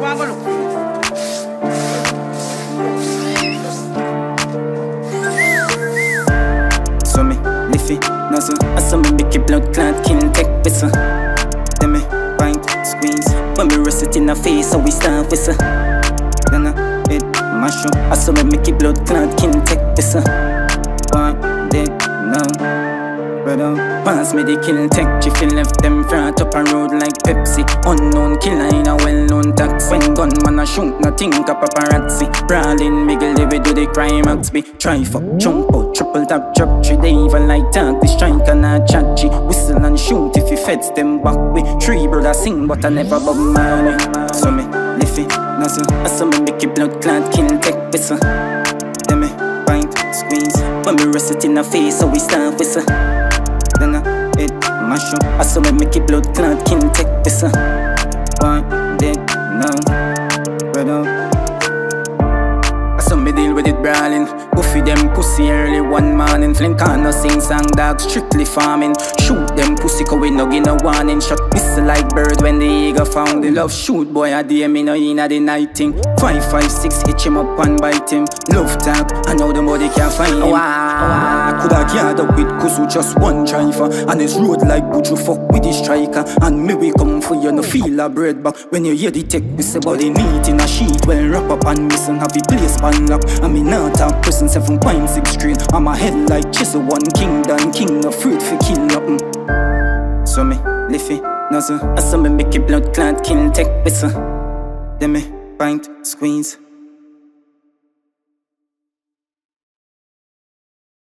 So me, liffy, nozzle. I saw me make it blood clot, kill, take whistle. Then me, pint, squeeze. When me rest it in the face, so we start whistle. Then I hit, mash up. I saw me make it blood clot, kill, take whistle. One day, now. Brother, pass me the kill tech. Jiffy left them flat up a road like Pepsi. Unknown killer in a well-known taxi. When gunman a shoot, nothing a paparazzi. Brawling, Miguel, we do the crime acts. Be try for jump out, triple tap, drop tree. They even like talk, the strike and a chatchy. Whistle and shoot if he feds them back. We three brothers sing, but I never bob money. So me, liffy, nozzle. I saw me make it blood clot, kill tech whistle. Then me, pint, squeeze. When me rest it in the face, so we start whistle. Then I hit, mash up. I saw me make it blood clot, kill, take whistle. One day, now, brother. I saw me deal with it brawling. Buffy them pussy early one morning. Flink on no sing song, dog strictly farming. Shoot them pussy cause we no give no warning. Shot whistle like bird when the eagle found. The love shoot boy a day me no inna the night thing. 556 hitch him up and bite him. Love tap, I know the body can't find him. I coulda geared up with Kusu just one driver. And his road like Buju fuck with the striker. And me we come for you no feel a bread back. When you hear the tech we say body neat in a sheet. Well wrap up and missing have the place pan lock. I mean not talk prison 7.6 straight. I'm a head like chisel one king done king no fruit for kill nothing. So me liffy nozzle. I saw me make it blood clot kill take whistle. Then me pint squeeze.